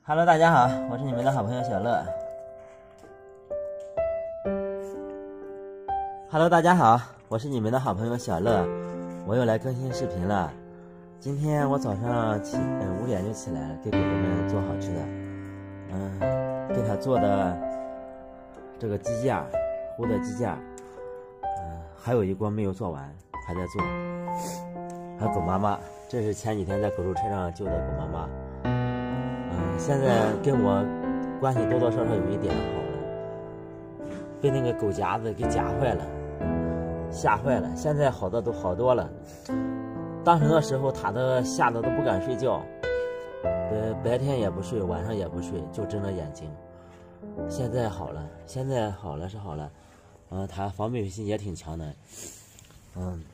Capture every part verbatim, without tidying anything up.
Hello， 大家好，我是你们的好朋友小乐。Hello， 大家好，我是你们的好朋友小乐，我又来更新视频了。今天我早上起嗯五点就起来，给狗狗们做好吃的，嗯，给它做的这个鸡架，烀的鸡架，嗯，还有一锅没有做完，还在做。还有狗妈妈，这是前几天在狗肉车上救的狗妈妈。嗯，现在跟我关系多多少少有一点好了，被那个狗夹子给夹坏了，吓坏了。现在好的都好多了。当时的时候，它的吓得都不敢睡觉，白白天也不睡，晚上也不睡，就睁着眼睛。现在好了，现在好了是好了，嗯，它防备心也挺强的，嗯。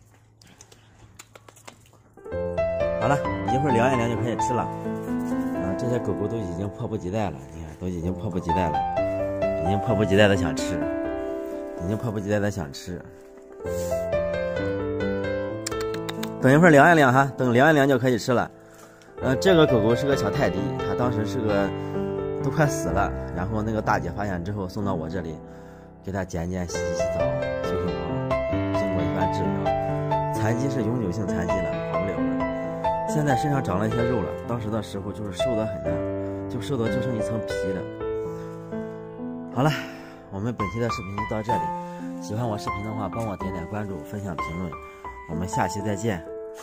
好了，一会儿凉一凉就可以吃了。啊，这些狗狗都已经迫不及待了，你看，都已经迫不及待了，已经迫不及待的想吃，已经迫不及待的想吃。等一会儿凉一凉哈，等凉一凉就可以吃了。呃，这个狗狗是个小泰迪，它当时是个都快死了，然后那个大姐发现之后送到我这里，给它剪剪、洗洗澡、修修毛，经过一番治疗，残疾是永久性残疾了，好不了了。现在身上长了一些肉了，当时的时候就是瘦得很呢，就瘦的就剩一层皮了。好了，我们本期的视频就到这里。喜欢我视频的话，帮我点点关注、分享、评论。我们下期再见。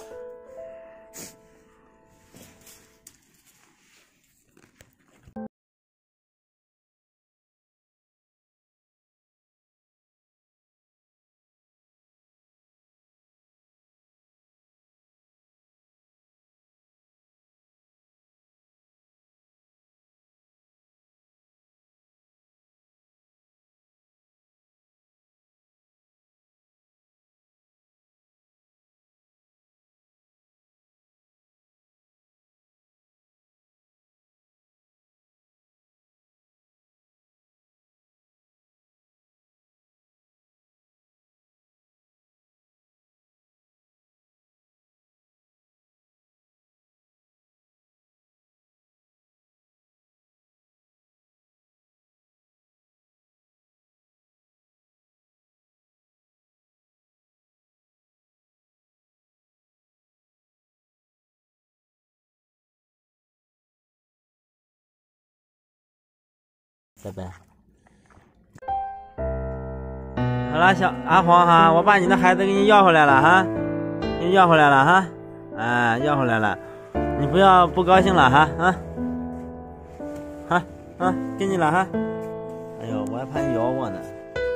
拜拜。好了，小阿黄哈，我把你的孩子给你要回来了哈，给你要回来了哈，哎，要回来了，你不要不高兴了哈，啊，好，啊，给你了哈。哎呦，我还怕你咬我呢。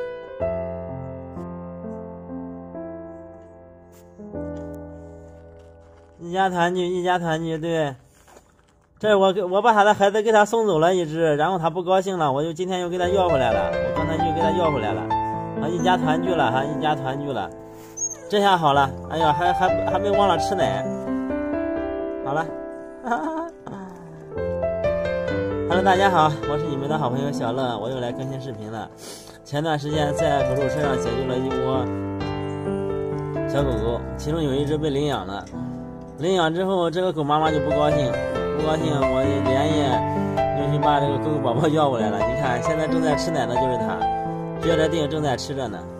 一家团聚，一家团聚，对。这我给我把他的孩子给他送走了一只，然后他不高兴了，我就今天又给他要回来了，我刚才就给他要回来了，啊，一家团聚了哈，一家团聚了，这下好了，哎呀，还还还没忘了吃奶，好了，哈哈哈。Hello， 大家好，我是你们的好朋友小乐，我又来更新视频了。前段时间在狗肉车上解救了一窝小狗狗，其中有一只被领养了，领养之后这个狗妈妈就不高兴。不高兴，我连夜又去把这个狗狗宝宝要过来了。你看，现在正在吃奶的就是它，撅着腚正在吃着呢。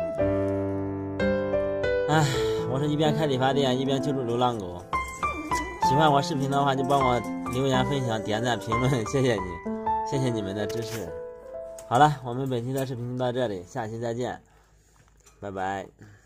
唉，我是一边开理发店一边救助流浪狗。喜欢我视频的话，就帮我留言、分享、点赞、评论，谢谢你，谢谢你们的支持。好了，我们本期的视频就到这里，下期再见，拜拜。